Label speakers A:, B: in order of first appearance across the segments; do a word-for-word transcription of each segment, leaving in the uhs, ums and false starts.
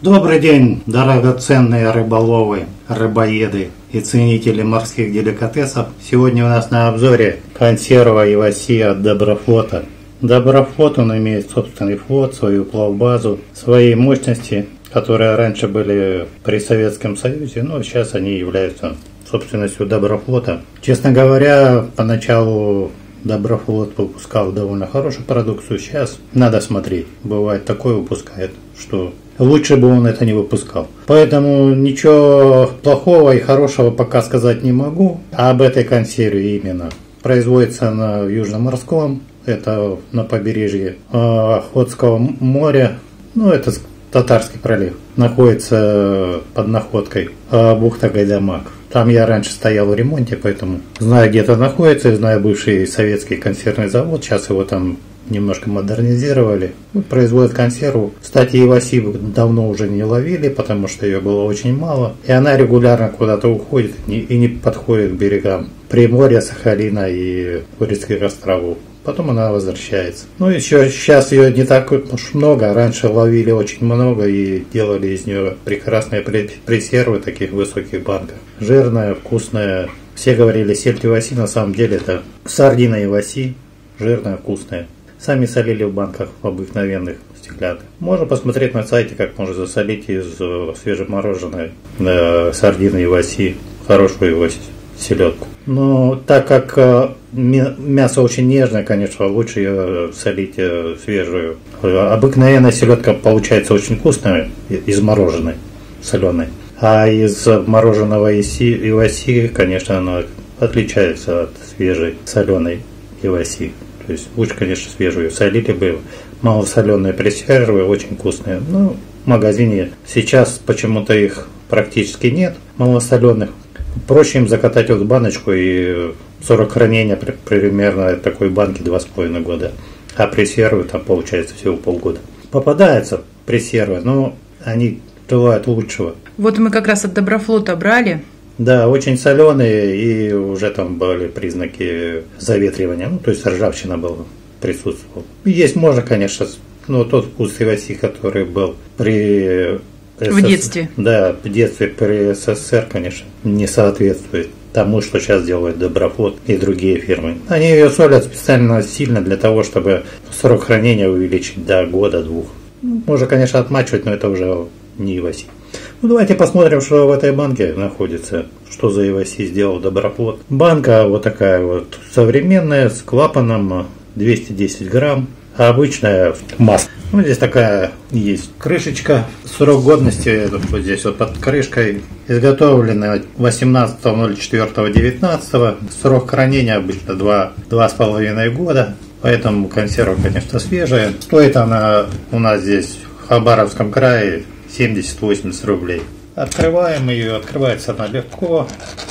A: Добрый день, драгоценные рыболовы, рыбоеды и ценители морских деликатесов. Сегодня у нас на обзоре консерва иваси от Доброфлота. Доброфлот, он имеет собственный флот, свою плавбазу, свои мощности, которые раньше были при Советском Союзе, но сейчас они являются собственностью Доброфлота. Честно говоря, поначалу Доброфлот выпускал довольно хорошую продукцию, сейчас надо смотреть. Бывает такое выпускает, что лучше бы он это не выпускал. Поэтому ничего плохого и хорошего пока сказать не могу. А об этой консерве именно. Производится на Южно-Морском, это на побережье Охотского моря. Ну, это Татарский пролив. Находится под Находкой, бухта Гайдамак. Там я раньше стоял в ремонте, поэтому знаю, где это находится, знаю бывший советский консервный завод. Сейчас его там немножко модернизировали. Производят консерву. Кстати, иваси давно уже не ловили, потому что ее было очень мало. И она регулярно куда-то уходит и не подходит к берегам Приморья, Сахалина и Курильских островов. Потом она возвращается. Ну, еще сейчас ее не так уж много. Раньше ловили очень много и делали из нее прекрасные пресервы в таких высоких банках. Жирная, вкусная. Все говорили сельдь иваси, на самом деле это сардина иваси. Жирная, вкусная. Сами солили в банках обыкновенных стеклянных. Можно посмотреть на сайте, как можно засолить из свежемороженой э, сардины иваси, хорошую иваси, селедку. Но так как э, мясо очень нежное, конечно, лучше ее солить э, свежую. Обыкновенная селедка получается очень вкусная, из мороженой, соленой. А из мороженого иваси, конечно, она отличается от свежей соленой иваси. То есть лучше, конечно, свежую солили бы. Малосоленые пресервы, очень вкусные. Ну, в магазине сейчас почему-то их практически нет, малосоленых. Проще им закатать вот в баночку, и срок хранения при, примерно такой банки два с половиной года. А пресервы там получается всего полгода. Попадаются пресервы, но они желают лучшего.
B: Вот мы как раз от Доброфлота брали.
A: Да, очень соленые, и уже там были признаки заветривания, ну, то есть ржавчина была, присутствовала. Есть можно, конечно, но тот вкус иваси, который был при СС...
B: В детстве.
A: Да, в детстве при СССР, конечно, не соответствует тому, что сейчас делает Доброфлот и другие фирмы. Они ее солят специально сильно для того, чтобы срок хранения увеличить до года-двух. Можно, конечно, отмачивать, но это уже не иваси. Ну, давайте посмотрим, что в этой банке находится, что за иваси сделал Доброфлот. Банка вот такая вот современная, с клапаном двести десять грамм, а обычная маска. Ну, здесь такая есть крышечка, срок годности вот здесь вот под крышкой, изготовлена восемнадцатого ноль четвёртого девятнадцатого, срок хранения обычно два с половиной года, поэтому консерва, конечно, свежая. Стоит она у нас здесь в Хабаровском крае семьдесят-восемьдесят рублей. Открываем ее, открывается она легко.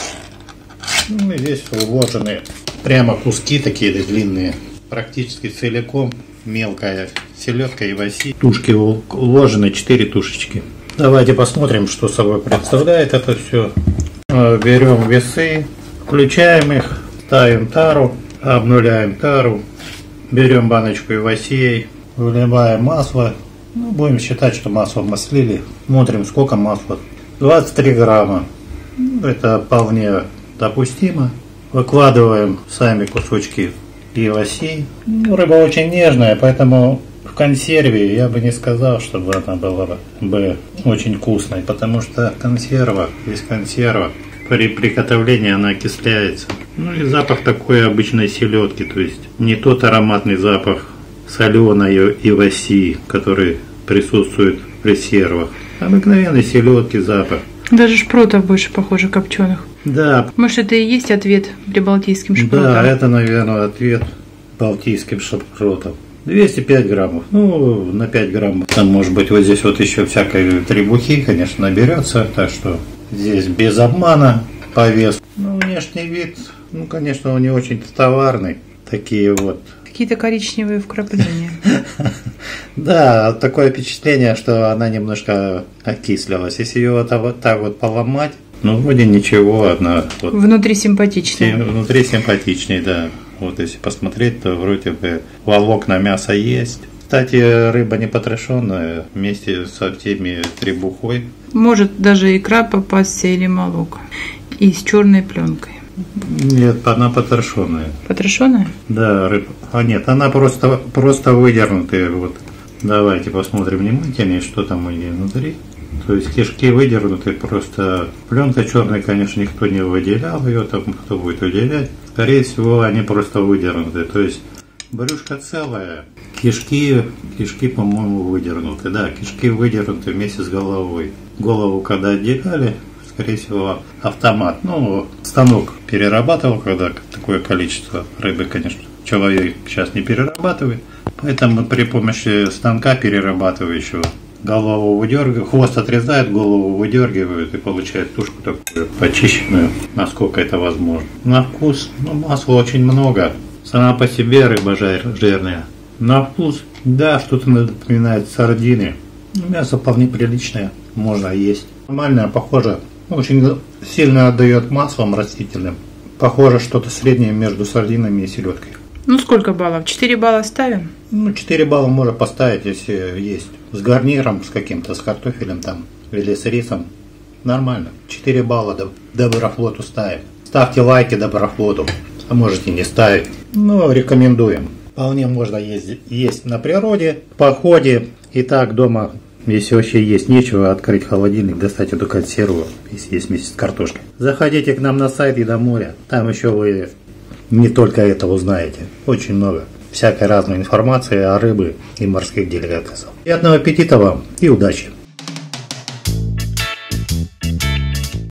A: Ну, и здесь уложены прямо куски такие длинные, практически целиком мелкая селедка иваси. Тушки уложены, четыре тушечки. Давайте посмотрим, что собой представляет это все. Берем весы, включаем их, ставим тару, обнуляем тару, берем баночку ивасей, выливаем масло. Ну, будем считать, что масло маслили. Смотрим, сколько масла. двадцать три грамма. Это вполне допустимо. Выкладываем сами кусочки иваси. Ну, рыба очень нежная, поэтому в консерве я бы не сказал, чтобы она была бы очень вкусной. Потому что консерва, есть консерва. При приготовлении она окисляется. Ну и запах такой обычной селедки. То есть не тот ароматный запах соленой иваси, который присутствует в пресервах. Обыкновенной селедки запах.
B: Даже шпротов больше похоже копченых.
A: Да.
B: Может, это и есть ответ прибалтийским шпротам?
A: Да, это, наверное, ответ балтийским шпротам. двести пять граммов. Ну, на пять граммов. Там, может быть, вот здесь вот еще всякой требухи, конечно, наберется. Так что здесь без обмана по весу. Ну, внешний вид, ну, конечно, он не очень товарный. Такие вот.
B: Какие-то коричневые вкрапления.
A: Да, такое впечатление, что она немножко окислилась. Если ее вот так вот поломать, ну, вроде ничего, она... Вот,
B: внутри симпатичная.
A: Внутри симпатичней, да. Вот если посмотреть, то вроде бы волокна мяса есть. Кстати, рыба не потрошенная вместе со всеми требухой.
B: Может даже икра попасться или молок. И с черной пленкой.
A: Нет, она потрошенная.
B: Потрошенная?
A: Да, рыба. А нет, она просто, просто выдернутая. Вот. Давайте посмотрим внимательнее, что там у нее внутри. То есть кишки выдернуты, просто пленка черная, конечно, никто не выделял ее, там кто будет выделять. Скорее всего, они просто выдернуты. То есть брюшко целое, кишки, кишки, по-моему, выдернуты. Да, кишки выдернуты вместе с головой. Голову когда отделяли, скорее всего, автомат. Ну, станок перерабатывал, когда такое количество рыбы, конечно, человек сейчас не перерабатывает. Поэтому при помощи станка перерабатывающего голову выдергивают, хвост отрезают, голову выдергивают и получают тушку такую почищенную, насколько это возможно. На вкус, ну, масла очень много. Сама по себе рыба жирная. На вкус, да, что-то напоминает сардины. Мясо вполне приличное, можно есть. Нормальное, похоже, очень сильно отдает маслом растительным. Похоже, что-то среднее между сардинами и селедкой.
B: Ну сколько баллов? четыре балла ставим?
A: Ну, четыре балла можно поставить, если есть. С гарниром, с каким-то, с картофелем там, или с рисом. Нормально. четыре балла Доброфлоту ставим. Ставьте лайки Доброфлоту. А можете не ставить. Но рекомендуем. Вполне можно есть, есть на природе, в походе. И так дома, если вообще есть нечего, открыть холодильник, достать эту консерву, если есть вместе с картошкой. Заходите к нам на сайт Еда моря. Там еще вы не только это узнаете. Очень много всякой разной информации о рыбе и морских деликатесах. Приятного аппетита вам и удачи!